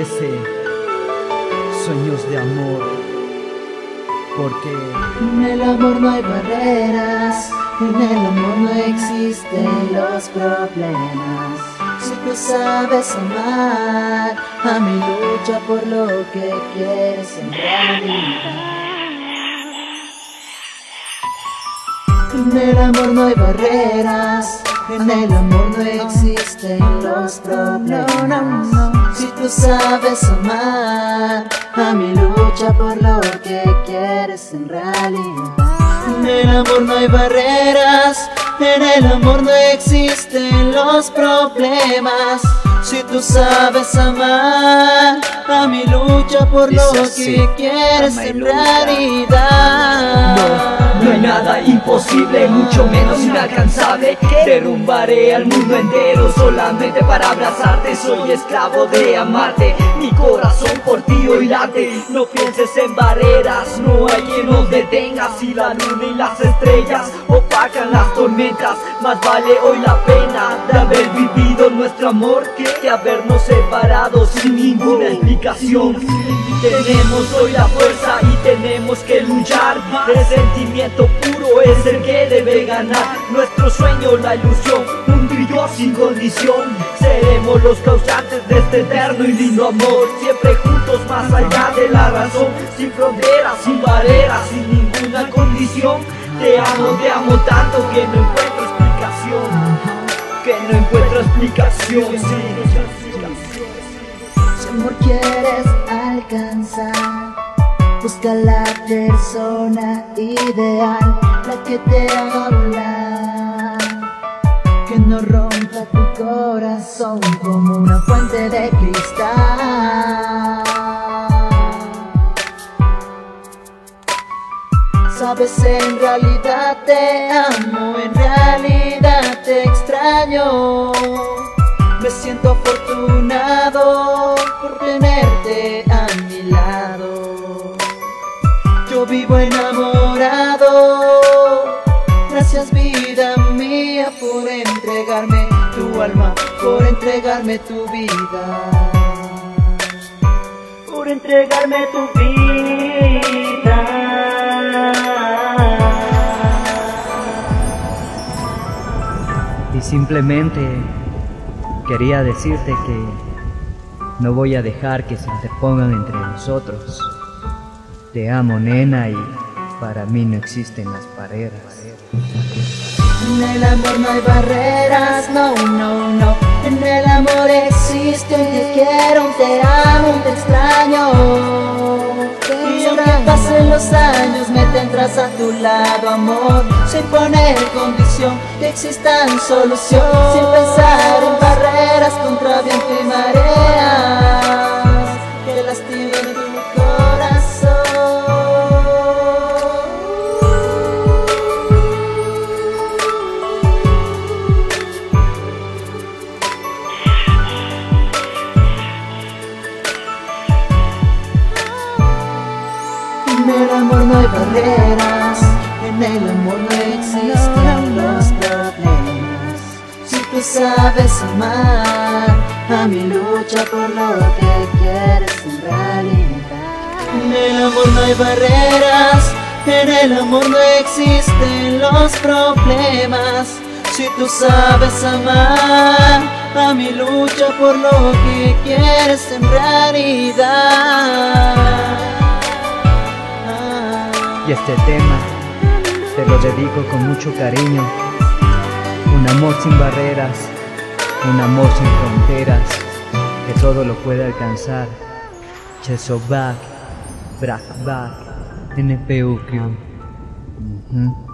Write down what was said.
merece sueños de amor, porque en el amor no hay barreras, en el amor no existen los problemas. Si tú sabes amar, a mi lucha por lo que quieres en realidad. En el amor no hay barreras, en el amor no existen los problemas. Si tú sabes amar, a mi lucha por lo que quieres en realidad. En el amor no hay barreras, en el amor no existen los problemas. Si tú sabes amar, a mi lucha por lo que quieres en realidad. No hay nada imposible, mucho menos inalcanzable. Derrumbaré al mundo entero solamente para abrazarte. Soy esclavo de amarte, mi corazón por ti hoy late. No pienses en barreras, no hay quien nos detenga. Si la luna y las estrellas opacan las tormentas, más vale hoy la pena de haber vivido nuestro amor que habernos separado sin ninguna explicación. Tenemos hoy la fuerza y tenemos que luchar. El sentimiento puro es el que debe ganar. Nuestro sueño, la ilusión, un brillo sin condición. Seremos los causantes de este eterno y lindo amor. Siempre juntos más allá de la razón. Sin fronteras, sin barreras, sin ninguna condición. Te amo tanto que no encuentro explicación. Que no encuentro explicación, Si amor quieres alcanzar, busca la persona ideal, la que te haga volar, que no rompa tu corazón como una fuente de cristal. Sabes, en realidad te amo, en realidad te extraño. Me siento afortunado por tenerte a mi lado. Yo vivo enamorado. Gracias, vida mía, por entregarme tu alma, por entregarme tu vida, por entregarme tu vida. y simplemente quería decirte que no voy a dejar que se interpongan entre nosotros. Te amo, nena, y para mí no existen las barreras. En el amor no hay barreras, no, no, no. En el amor existe un te quiero, un te amo, un te extraño. Y aunque pasen los años me tendrás a tu lado, amor, sin poner condición, que existan solución, sin pensar en barreras contra viento y mareas que lastimen tu corazón. En el amor no hay barreras, en el amor no existen los problemas. Si tú sabes amar, a mi lucha por lo que quieres en realidad. En el amor no hay barreras, en el amor no existen los problemas. Si tú sabes amar, a mi lucha por lo que quieres en realidad. Y este tema te lo dedico con mucho cariño. Un amor sin barreras, un amor sin fronteras, que todo lo puede alcanzar. Chesobak, Brakbak, NPUQ.